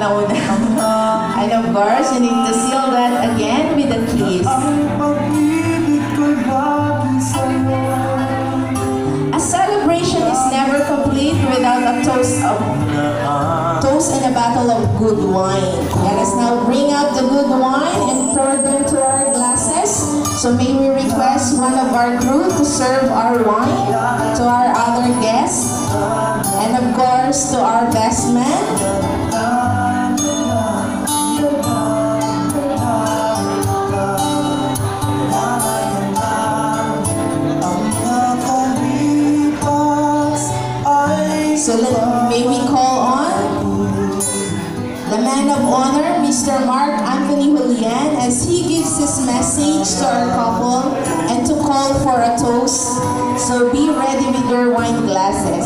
mauna. And of course, you need to seal that again with a kiss. A celebration is never complete without a toast and a bottle of good wine. Let us now bring out the good wine and pour them to our glasses. So may we request one of our crew to serve our wine to our other guests, and of course to our best man. So may we call on the man of honor, Mr. Mark Anthony Julian, as he gives his message to our couple and to call for a toast. So be ready with your wine glasses.